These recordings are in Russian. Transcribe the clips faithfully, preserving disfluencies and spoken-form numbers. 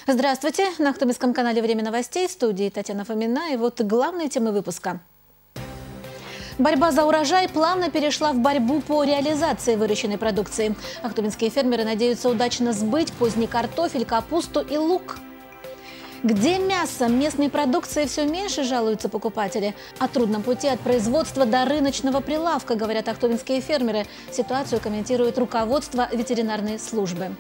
Здравствуйте! На Ахтубинском канале «Время новостей», в студии Татьяна Фомина. И вот главные темы выпуска. Борьба за урожай плавно перешла в борьбу по реализации выращенной продукции. Ахтубинские фермеры надеются удачно сбыть поздний картофель, капусту и лук. Где мясо местной продукции все меньше, жалуются покупатели. О трудном пути от производства до рыночного прилавка, говорят ахтубинские фермеры. Ситуацию комментирует руководство ветеринарной службы.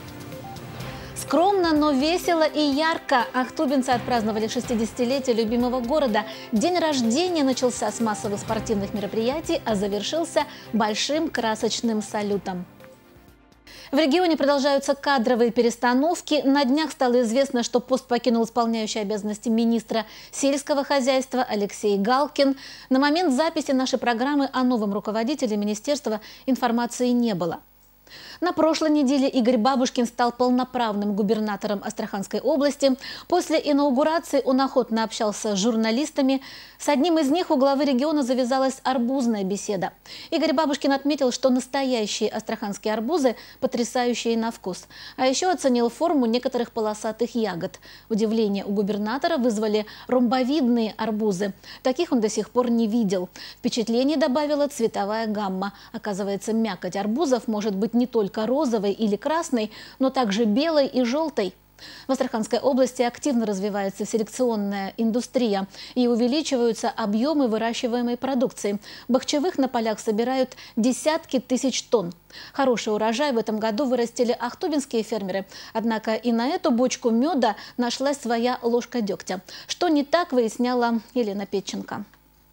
Скромно, но весело и ярко ахтубинцы отпраздновали шестидесятилетие любимого города. День рождения начался с массовых спортивных мероприятий, а завершился большим красочным салютом. В регионе продолжаются кадровые перестановки. На днях стало известно, что пост покинул исполняющий обязанности министра сельского хозяйства Алексей Галкин. На момент записи нашей программы о новом руководителе министерства информации не было. На прошлой неделе Игорь Бабушкин стал полноправным губернатором Астраханской области. После инаугурации он охотно общался с журналистами. С одним из них у главы региона завязалась арбузная беседа. Игорь Бабушкин отметил, что настоящие астраханские арбузы потрясающие на вкус. А еще оценил форму некоторых полосатых ягод. Удивление у губернатора вызвали ромбовидные арбузы. Таких он до сих пор не видел. Впечатление добавила цветовая гамма. Оказывается, мякоть арбузов может быть не только розовой или красной, но также белой и желтой. В Астраханской области активно развивается селекционная индустрия и увеличиваются объемы выращиваемой продукции. Бахчевых на полях собирают десятки тысяч тонн. Хороший урожай в этом году вырастили ахтубинские фермеры. Однако и на эту бочку меда нашлась своя ложка дегтя. Что не так, выясняла Елена Петченко.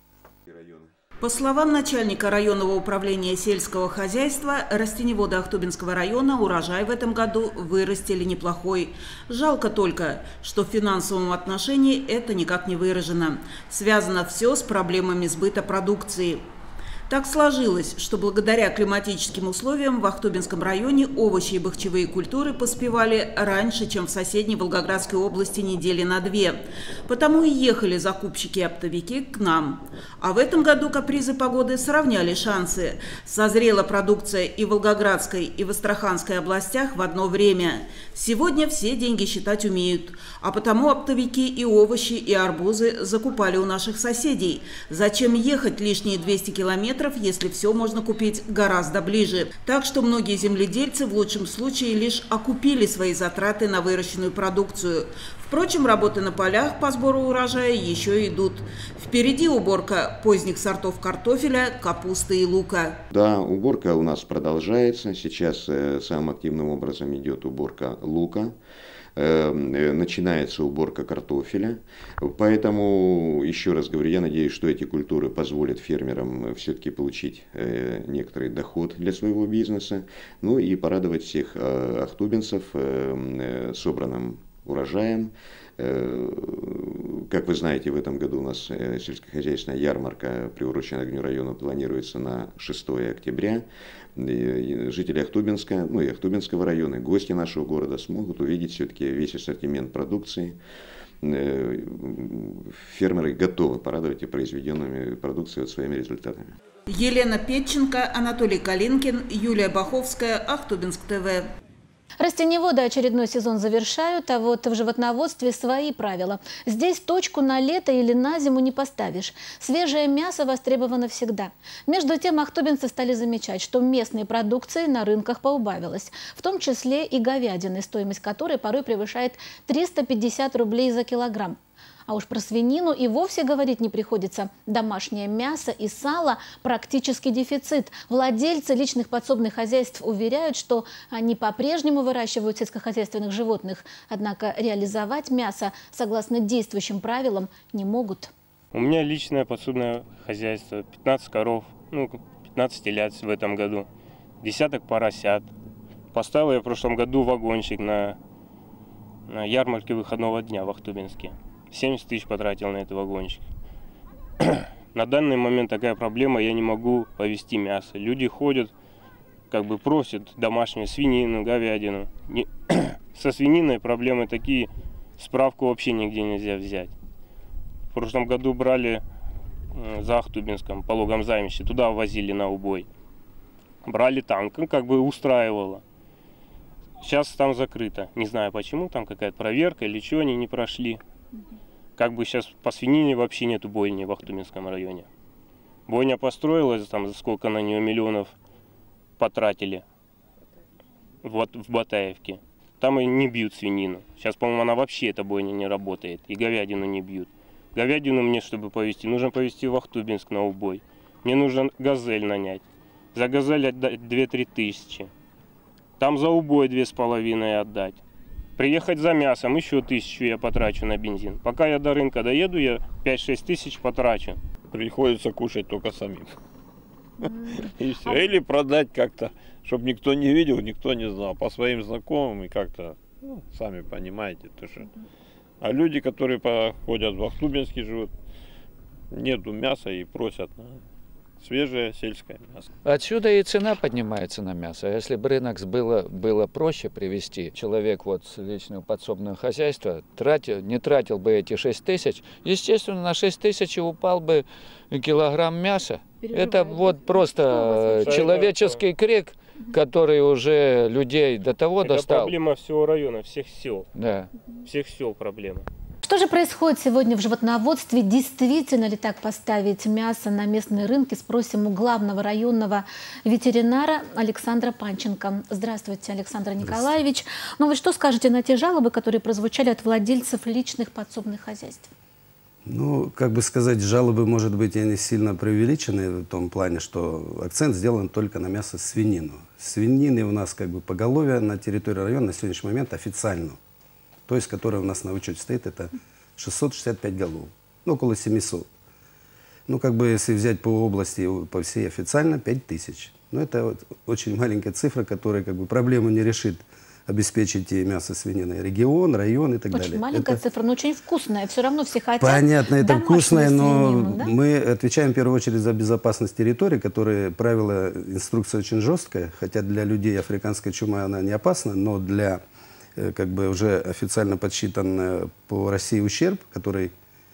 По словам начальника районного управления сельского хозяйства, растеневоды Ахтубинского района урожай в этом году вырастили неплохой. Жалко только, что в финансовом отношении это никак не выражено. Связано все с проблемами сбыта продукции. Так сложилось, что благодаря климатическим условиям в Ахтубинском районе овощи и бахчевые культуры поспевали раньше, чем в соседней Волгоградской области недели на две. Потому и ехали закупщики и оптовики к нам. А в этом году капризы погоды сравняли шансы. Созрела продукция и в Волгоградской, и в Астраханской областях в одно время. Сегодня все деньги считать умеют. А потому оптовики и овощи, и арбузы закупали у наших соседей. Зачем ехать лишние двести километров, если все можно купить гораздо ближе? Так что многие земледельцы в лучшем случае лишь окупили свои затраты на выращенную продукцию. Впрочем, работы на полях по сбору урожая еще идут. Впереди уборка поздних сортов картофеля, капусты и лука. Да, уборка у нас продолжается. Сейчас э, самым активным образом идет уборка лука. Начинается уборка картофеля. Поэтому, еще раз говорю, я надеюсь, что эти культуры позволят фермерам все-таки получить некоторый доход для своего бизнеса. Ну и порадовать всех ахтубинцев собранным урожаем. Как вы знаете, в этом году у нас сельскохозяйственная ярмарка, приуроченная к Дню района, планируется на шестое октября. Жители Ахтубинска, ну и Ахтубинского района, и гости нашего города смогут увидеть все-таки весь ассортимент продукции. Фермеры готовы порадовать и произведенными продукцией вот своими результатами. Елена Петченко, Анатолий Калинкин, Юлия Баховская, Ахтубинск ТВ. Растеневоды очередной сезон завершают, а вот в животноводстве свои правила. Здесь точку на лето или на зиму не поставишь. Свежее мясо востребовано всегда. Между тем, ахтубинцы стали замечать, что местной продукции на рынках поубавилось. В том числе и говядины, стоимость которой порой превышает триста пятьдесят рублей за килограмм. А уж про свинину и вовсе говорить не приходится. Домашнее мясо и сало – практически дефицит. Владельцы личных подсобных хозяйств уверяют, что они по-прежнему выращивают сельскохозяйственных животных. Однако реализовать мясо, согласно действующим правилам, не могут. У меня личное подсобное хозяйство. пятнадцать коров, ну, пятнадцать телят в этом году. Десяток поросят. Поставил я в прошлом году вагончик на, на ярмарке выходного дня в Ахтубинске. семьдесят тысяч потратил на этот вагончик. На данный момент такая проблема, я не могу повезти мясо. Люди ходят, как бы просят домашнюю свинину, говядину. Не... Со свининой проблемы такие, справку вообще нигде нельзя взять. В прошлом году брали за Ахтубинском, по Лугом-Замище, туда возили на убой. Брали там, как бы устраивало. Сейчас там закрыто. Не знаю почему, там какая-то проверка или что, они не прошли. Как бы сейчас по свинине вообще нету бойни в Ахтубинском районе. Бойня построилась, там за сколько на нее миллионов потратили. Вот в Батаевке. Там и не бьют свинину. Сейчас, по-моему, она вообще, эта бойня, не работает. И говядину не бьют. Говядину мне, чтобы повезти, нужно повезти в Ахтубинск на убой. Мне нужно газель нанять. За газель отдать две-три тысячи. Там за убой две с половиной отдать. Приехать за мясом еще тысячу я потрачу на бензин. Пока я до рынка доеду, я пять-шесть тысяч потрачу. Приходится кушать только самим. И все. Или продать как-то, чтобы никто не видел, никто не знал. По своим знакомым и как-то, ну, сами понимаете. То, что... А люди, которые походят в Ахтубинске, живут, нету мяса и просят на свежее сельское мясо. Отсюда и цена поднимается на мясо. Если бы рынок было, было проще привести, человек вот с личного подсобного хозяйства тратил, не тратил бы эти шесть тысяч, естественно, на шесть тысяч упал бы килограмм мяса. Это вот просто человеческий крик, который уже людей до того Это достал. Проблема всего района, всех сел. Да. Всех сел проблема. Что же происходит сегодня в животноводстве? Действительно ли так поставить мясо на местные рынки? Спросим у главного районного ветеринара Александра Панченко. Здравствуйте, Александр Николаевич. Ну вы что скажете на те жалобы, которые прозвучали от владельцев личных подсобных хозяйств? Ну, как бы сказать, жалобы, может быть, и не сильно преувеличены в том плане, что акцент сделан только на мясо свинину. Свинины у нас как бы поголовье на территории района на сегодняшний момент официально. То есть, которая у нас на учете стоит, это шестьсот шестьдесят пять голов, ну, около семисот. Ну, как бы, если взять по области, по всей официально, пять тысяч. Ну, это вот очень маленькая цифра, которая, как бы, проблему не решит обеспечить и мясо свинины. Регион, район и так очень далее. Очень маленькая это... цифра, но очень вкусная. Все равно все хотят. Понятно, это вкусное, но свинину, да? мы отвечаем в первую очередь за безопасность территории, которая, правила, инструкция очень жесткая, хотя для людей африканская чума она не опасна, но для, как бы, уже официально подсчитан по России ущерб, который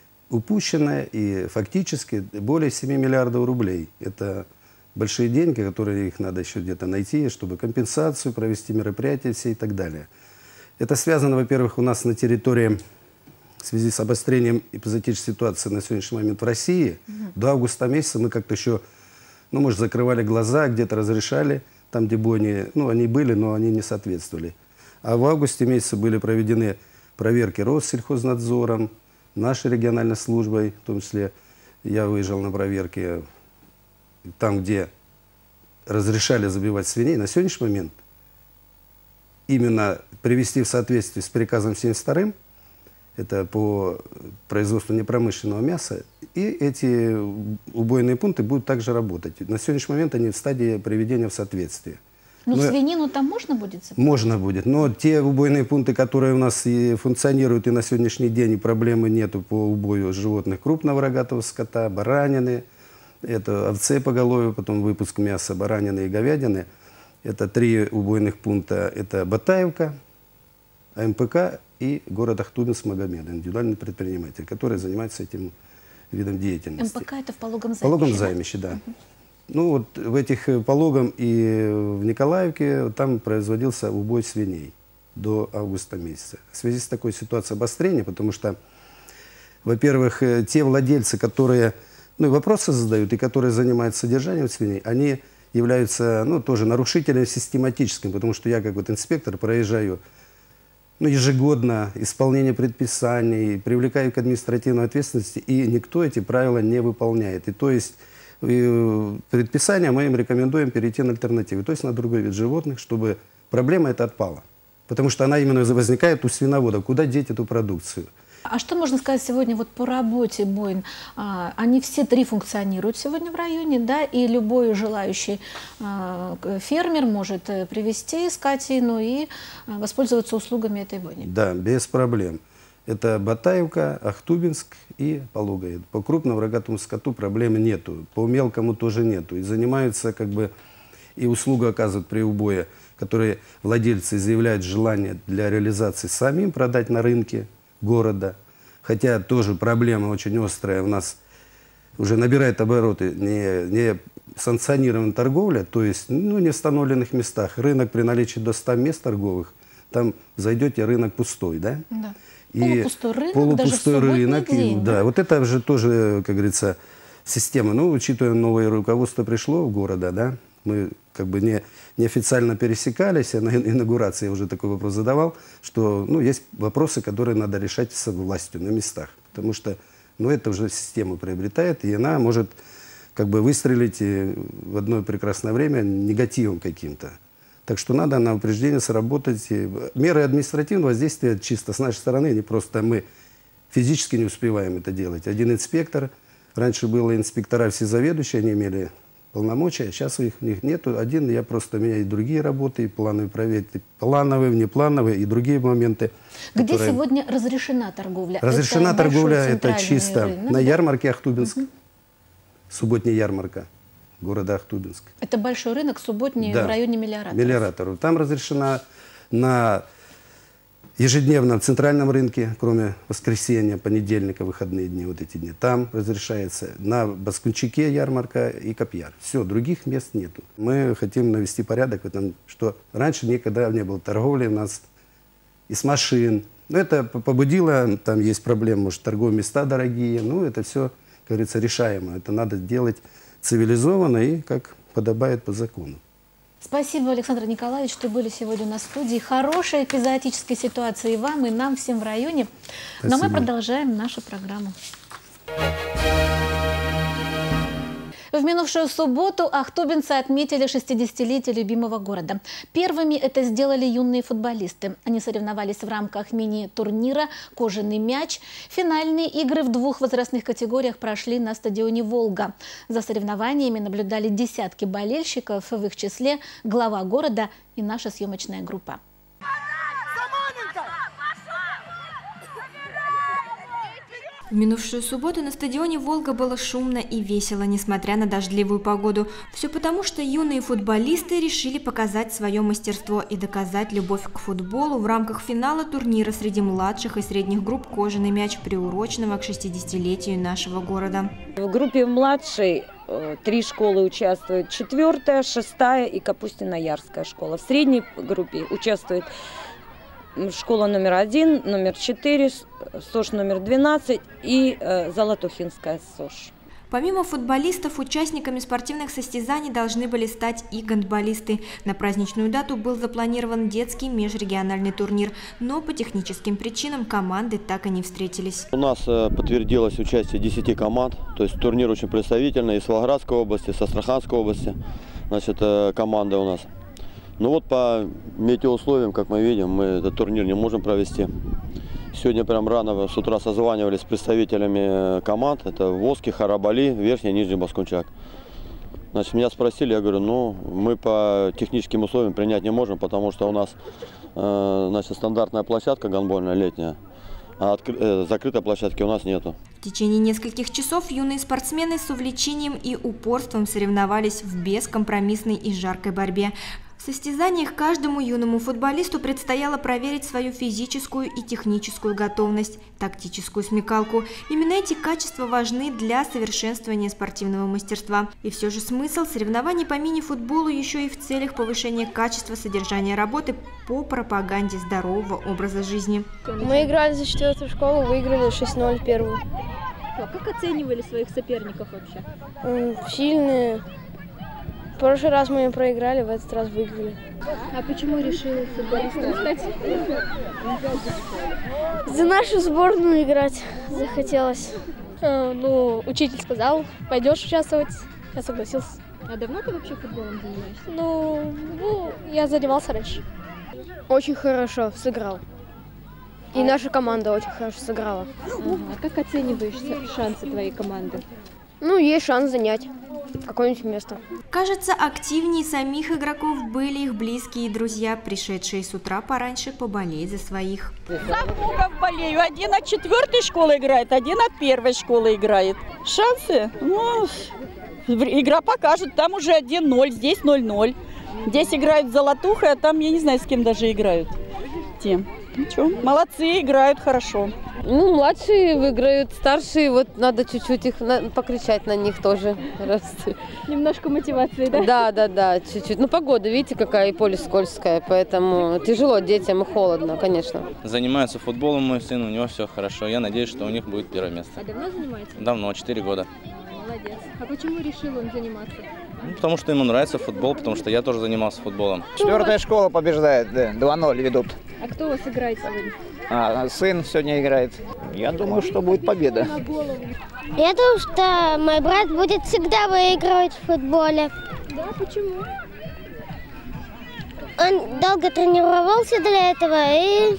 упущен, и фактически более семи миллиардов рублей. Это большие деньги, которые их надо еще где-то найти, чтобы компенсацию провести, мероприятия все и так далее. Это связано, во-первых, у нас на территории, в связи с обострением эпизоотической ситуации на сегодняшний момент в России, угу. До августа месяца мы как-то еще, ну, может, закрывали глаза, где-то разрешали, там, где бойни, ну, они были, но они не соответствовали. А в августе месяце были проведены проверки Россельхознадзором, нашей региональной службой, в том числе я выезжал на проверки там, где разрешали забивать свиней. На сегодняшний момент именно привести в соответствие с приказом семьдесят вторым, это по производству непромышленного мяса, и эти убойные пункты будут также работать. На сегодняшний момент они в стадии приведения в соответствие. Ну, но свинину там можно будет забивать? Можно будет, но те убойные пункты, которые у нас и функционируют, и на сегодняшний день и проблемы нету по убою животных крупного рогатого скота, баранины, это овцы поголовья, потом выпуск мяса баранины и говядины. Это три убойных пункта. Это Батаевка, А М П К и город Ахтубинск Магомед, индивидуальный предприниматель, который занимается этим видом деятельности. М П К это в Пологом Займище? Пологом Займище, да. Угу. Ну вот в этих Пологом и в Николаевке там производился убой свиней до августа месяца. В связи с такой ситуацией обострения, потому что, во-первых, те владельцы, которые... Ну и вопросы задают, и которые занимаются содержанием свиней, они являются, ну, тоже нарушителями систематическими, потому что я, как вот инспектор, проезжаю, ну, ежегодно исполнение предписаний, привлекаю к административной ответственности, и никто эти правила не выполняет. И то есть предписания мы им рекомендуем перейти на альтернативу, то есть на другой вид животных, чтобы проблема эта отпала. Потому что она именно возникает у свиноводов, куда деть эту продукцию. А что можно сказать сегодня вот по работе бойн? А, они все три функционируют сегодня в районе, да, и любой желающий а, фермер может привезти скотину и а, воспользоваться услугами этой бойни. Да, без проблем. Это Батаевка, Ахтубинск и Пологое. По крупному рогатому скоту проблем нету, по мелкому тоже нету. И занимаются, как бы, и услугу оказывают при убое, которые владельцы заявляют желание для реализации самим продать на рынке города. Хотя тоже проблема очень острая у нас уже набирает обороты не, не санкционированная торговля, то есть ну, не в установленных местах. Рынок при наличии до ста мест торговых, там зайдете, рынок пустой, да? Да. И полупустой рынок, полупустой даже в рынок, день, и, да. да, вот это же тоже, как говорится, система. Ну, учитывая новое руководство пришло в города, да, мы как бы не, неофициально пересекались, а на инаугурации я уже такой вопрос задавал, что ну, есть вопросы, которые надо решать с властью на местах, потому что ну, это уже система приобретает, и она может как бы выстрелить в одно прекрасное время негативом каким-то. Так что надо на упреждение сработать. Меры административного воздействия чисто с нашей стороны, не просто мы физически не успеваем это делать. Один инспектор, раньше было инспектора все заведующие, они имели полномочия, сейчас у них, у них нету. Один, я просто, у меня и другие работы, и плановые проверки, плановые, внеплановые, и другие моменты. Где которые... сегодня разрешена торговля? Разрешена это торговля, это чисто рынок, на да? ярмарке Ахтубинск, Угу. субботняя ярмарка города Ахтубинск. Это большой рынок, субботний, да. в районе Мелиоратора. Мелиоратору. Там разрешена на ежедневном центральном рынке, кроме воскресенья, понедельника, выходные дни, вот эти дни, там разрешается. На Баскунчике ярмарка и Копьяр. Все, других мест нету. Мы хотим навести порядок в этом, что раньше никогда не было торговли у нас из машин. Но это побудило, там есть проблемы, может, торговые места дорогие. Ну, это все, как говорится, решаемо. Это надо делать цивилизованно и как подобает по закону. Спасибо, Александр Николаевич, что были сегодня у нас в студии. Хорошей эпизоотической ситуации и вам, и нам всем в районе. Спасибо. Но мы продолжаем нашу программу. В минувшую субботу ахтубинцы отметили шестидесятилетие любимого города. Первыми это сделали юные футболисты. Они соревновались в рамках мини-турнира «Кожаный мяч». Финальные игры в двух возрастных категориях прошли на стадионе «Волга». За соревнованиями наблюдали десятки болельщиков, в их числе глава города и наша съемочная группа. В минувшую субботу на стадионе «Волга» было шумно и весело, несмотря на дождливую погоду. Все потому, что юные футболисты решили показать свое мастерство и доказать любовь к футболу в рамках финала турнира среди младших и средних групп «Кожаный мяч», приуроченного к шестидесятилетию нашего города. В группе младшей три школы участвуют: четвертая, шестая и Капустино-Ярская школа. В средней группе участвует школа номер один, номер четыре, СОЖ номер двенадцать и э, Золотухинская СОЖ. Помимо футболистов, участниками спортивных состязаний должны были стать и гандболисты. На праздничную дату был запланирован детский межрегиональный турнир, но по техническим причинам команды так и не встретились. У нас подтвердилось участие десяти команд, то есть турнир очень представительный из Волгоградской области, с Астраханской области, значит, команда у нас. Ну вот по метеоусловиям, как мы видим, мы этот турнир не можем провести. Сегодня прям рано с утра созванивались с представителями команд. Это Воски, Харабали, Верхний и Нижний Баскунчак. Значит, меня спросили, я говорю, ну мы по техническим условиям принять не можем, потому что у нас э, значит, стандартная площадка гандбольная летняя, а откры... э, закрытой площадки у нас нету. В течение нескольких часов юные спортсмены с увлечением и упорством соревновались в бескомпромиссной и жаркой борьбе. В состязаниях каждому юному футболисту предстояло проверить свою физическую и техническую готовность, тактическую смекалку. Именно эти качества важны для совершенствования спортивного мастерства. И все же смысл соревнований по мини-футболу еще и в целях повышения качества содержания работы по пропаганде здорового образа жизни. Мы играли за четвертую школу, выиграли шесть ноль первую. А как оценивали своих соперников вообще? Сильные. В прошлый раз мы проиграли, в этот раз выиграли. А почему решили футболистом стать? За нашу сборную играть захотелось. А, ну, учитель сказал, пойдешь участвовать. Я согласился. А давно ты вообще футболом занимаешься? Ну, ну я занимался раньше. Очень хорошо сыграл. И а... наша команда очень хорошо сыграла. Ага. А как оцениваешь шансы твоей команды? Ну, есть шанс занять какое-нибудь место. Кажется, активнее самих игроков были их близкие друзья, пришедшие с утра пораньше поболеть за своих. За внуков болею. Один от четвертой школы играет, один от первой школы играет. Шансы? Ну, игра покажет. Там уже один ноль, здесь ноль ноль. Здесь играют Золотуха, а там я не знаю, с кем даже играют. Тем. Ничего, молодцы, играют хорошо. Ну, младшие выиграют, старшие, вот надо чуть-чуть их на, покричать на них тоже. Раз. Немножко мотивации, да? Да, да, да, чуть-чуть. Ну, погода, видите, какая, и поле скользкое, поэтому тяжело детям и холодно, конечно. Занимается футболом мой сын, у него все хорошо. Я надеюсь, что у них будет первое место. А давно занимается? Давно, четыре года. Молодец. А почему решил он заниматься? Ну, потому что ему нравится футбол, потому что я тоже занимался футболом. Четвертая школа побеждает, да, два ноль ведут. А кто у вас играет сегодня? А, сын сегодня играет. Я думаю, что будет победа. Я думаю, что мой брат будет всегда выигрывать в футболе. Да, почему? Он долго тренировался для этого и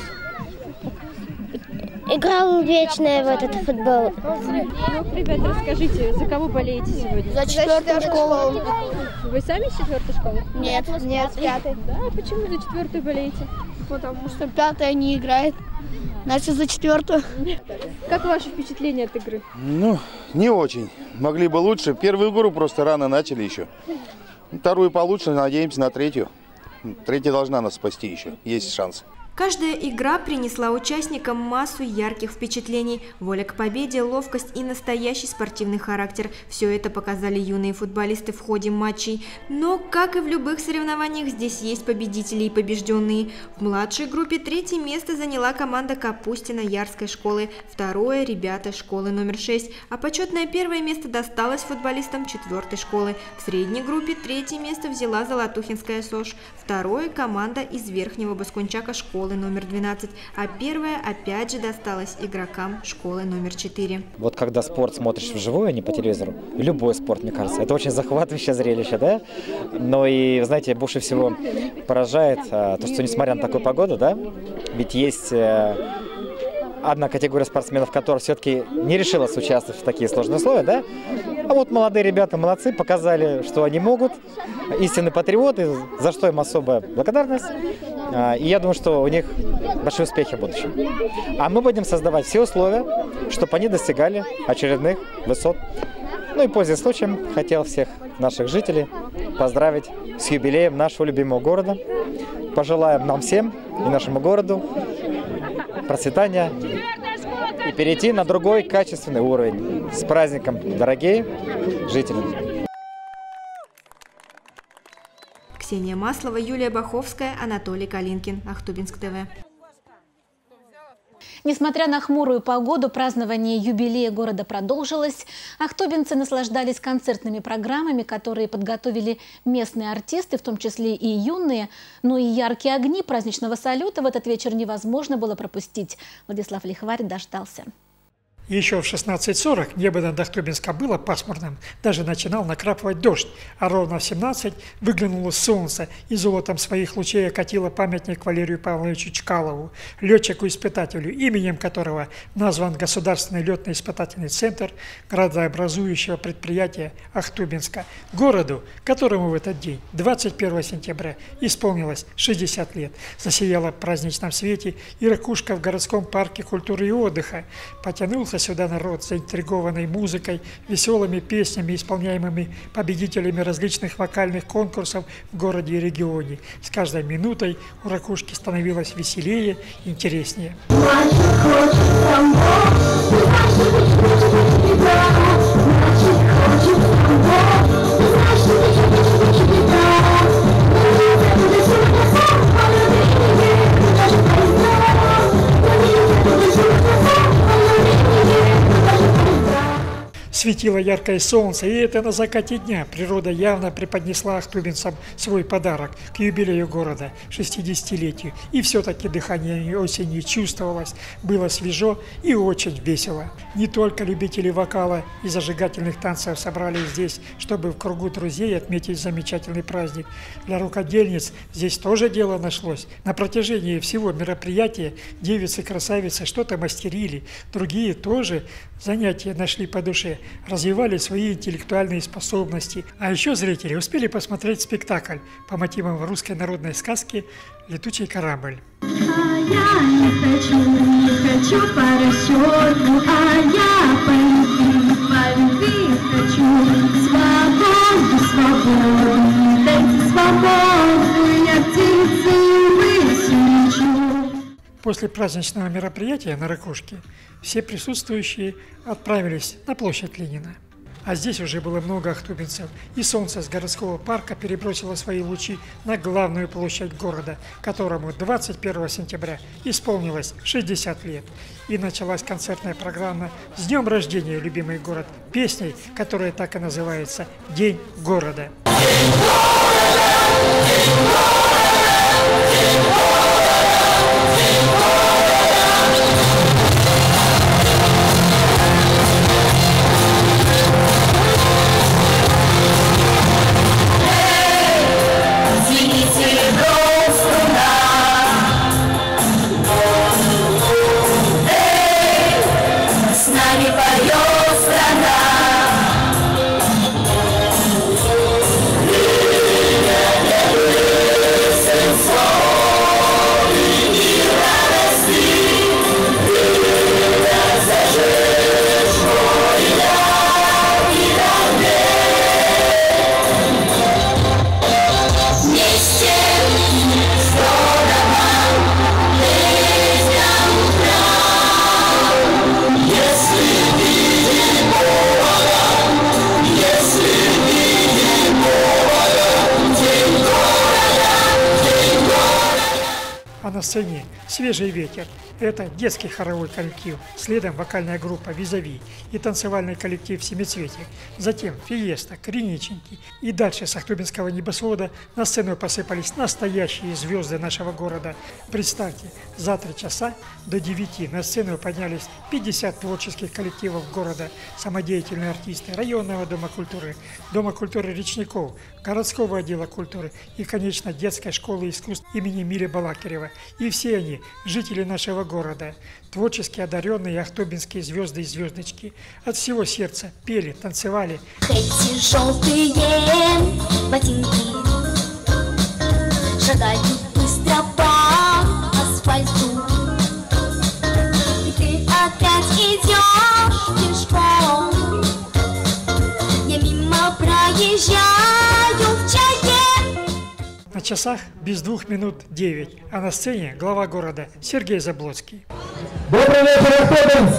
играл вечно в этот футбол. Ну, ребят, расскажите, за кого болеете сегодня? За четвертую школу. Вы сами с четвертой школы? Нет, нет, с пятой. Да, почему за четвертую болеете? Потому что пятая не играет. Значит, за четвертую. Как ваше впечатление от игры? Ну, не очень. Могли бы лучше. Первую игру просто рано начали еще. Вторую получше, надеемся на третью. Третья должна нас спасти еще. Есть шанс. Каждая игра принесла участникам массу ярких впечатлений, воля к победе, ловкость и настоящий спортивный характер. Все это показали юные футболисты в ходе матчей. Но, как и в любых соревнованиях, здесь есть победители и побежденные. В младшей группе третье место заняла команда Капустино-Ярской школы, второе – ребята школы номер шесть, а почетное первое место досталось футболистам четвертой школы. В средней группе третье место взяла Золотухинская СОЖ, второе – команда из Верхнего Баскунчака школы номер двенадцать, а первое опять же досталось игрокам школы номер четыре. Вот когда спорт смотришь вживую, а не по телевизору, любой спорт, мне кажется, это очень захватывающее зрелище, да? Но и, знаете, больше всего поражает а, то, что несмотря на такую погоду, да, ведь есть а, одна категория спортсменов, которая все-таки не решилась участвовать в такие сложные условия, да? А вот молодые ребята молодцы, показали, что они могут, истинные патриоты, за что им особая благодарность. И я думаю, что у них большие успехи в будущем. А мы будем создавать все условия, чтобы они достигали очередных высот. Ну и, пользуясь случаем, хотел всех наших жителей поздравить с юбилеем нашего любимого города. Пожелаем нам всем и нашему городу процветания и перейти на другой качественный уровень. С праздником, дорогие жители! Ксения Маслова, Юлия Баховская, Анатолий Калинкин, Ахтубинск ТВ. Несмотря на хмурую погоду, празднование юбилея города продолжилось. Ахтубинцы наслаждались концертными программами, которые подготовили местные артисты, в том числе и юные. Но и яркие огни праздничного салюта в этот вечер невозможно было пропустить. Владислав Лихварь дождался. Еще в шестнадцать сорок небо над Ахтубинска было пасмурным, даже начинал накрапывать дождь, а ровно в семнадцать выглянуло солнце и золотом своих лучей окатило памятник Валерию Павловичу Чкалову, летчику-испытателю, именем которого назван Государственный летно-испытательный центр градообразующего предприятия Ахтубинска, городу, которому в этот день, двадцать первого сентября, исполнилось шестьдесят лет. Засияла в праздничном свете и ракушка в городском парке культуры и отдыха. Потянулся сюда народ, заинтригованный музыкой, веселыми песнями, исполняемыми победителями различных вокальных конкурсов в городе и регионе. С каждой минутой у ракушки становилось веселее и интереснее. Светило яркое солнце, и это на закате дня. Природа явно преподнесла ахтубинцам свой подарок к юбилею города, шестидесятилетию. И все-таки дыхание осени чувствовалось, было свежо и очень весело. Не только любители вокала и зажигательных танцев собрались здесь, чтобы в кругу друзей отметить замечательный праздник. Для рукодельниц здесь тоже дело нашлось. На протяжении всего мероприятия девицы-красавицы что-то мастерили, другие тоже занятия нашли по душе, развивали свои интеллектуальные способности. А еще зрители успели посмотреть спектакль по мотивам русской народной сказки «Летучий корабль». А я не хочу, не хочу поросенку, а я по любви, по любви хочу свободу, свободу, дайте свободу, я птицы высечу. После праздничного мероприятия на Ракушке все присутствующие отправились на площадь Ленина. А здесь уже было много ахтубинцев, и солнце с городского парка перебросило свои лучи на главную площадь города, которому двадцать первого сентября исполнилось шестьдесят лет. И началась концертная программа «С днем рождения, любимый город», песней, которая так и называется «День города». День города! День города! День города! День города! На сцене «Свежий ветер». Это детский хоровой коллектив, следом вокальная группа «Визави» и танцевальный коллектив «Семицветик». Затем «Фиеста», «Криниченьки». И дальше с ахтубинского небосвода на сцену посыпались настоящие звезды нашего города. Представьте, за три часа до девяти на сцену поднялись пятьдесят творческих коллективов города, самодеятельные артисты районного дома культуры, Дома культуры Речников, городского отдела культуры и, конечно, детской школы искусств имени Мили Балакирева. И все они – жители нашего города, творчески одаренные ахтубинские звезды и звездочки. От всего сердца пели, танцевали. Эти желтые ботинки шагают быстро по асфальту, и ты опять идешь пешком. Я мимо проезжаю в чайке. На часах без двух минут девять, а на сцене глава города Сергей Заблоцкий. Добрый вечер, Ахтубинск!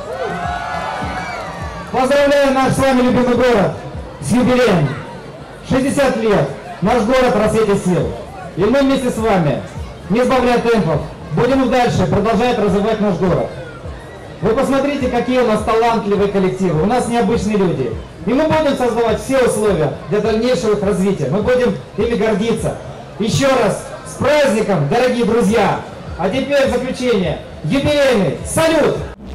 Поздравляю наш с вами любимый город с юбилеем. шестьдесят лет, наш город в рассвете сил. И мы вместе с вами, не сбавляя темпов, будем дальше продолжать развивать наш город. Вы посмотрите, какие у нас талантливые коллективы, у нас необычные люди. И мы будем создавать все условия для дальнейшего их развития. Мы будем ими гордиться. Еще раз с праздником, дорогие друзья! А теперь в заключение юбилейный салют!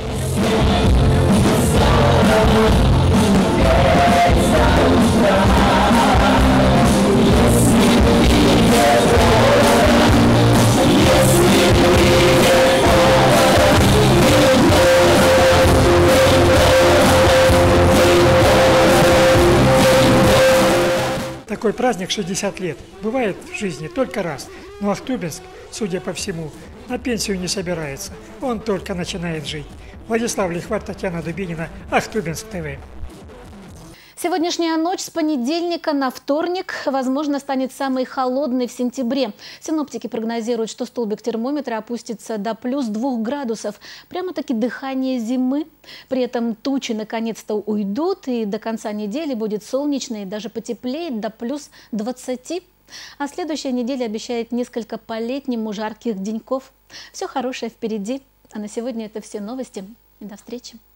Такой праздник шестьдесят лет бывает в жизни только раз, но Ахтубинск, судя по всему, на пенсию не собирается, он только начинает жить. Владислав Лихват, Татьяна Дубинина, Ахтубинск ТВ. Сегодняшняя ночь с понедельника на вторник, возможно, станет самой холодной в сентябре. Синоптики прогнозируют, что столбик термометра опустится до плюс двух градусов. Прямо-таки дыхание зимы. При этом тучи наконец-то уйдут, и до конца недели будет солнечно и даже потеплеет до плюс двадцати. А следующая неделя обещает несколько по-летнему жарких деньков. Все хорошее впереди. А на сегодня это все новости. И до встречи.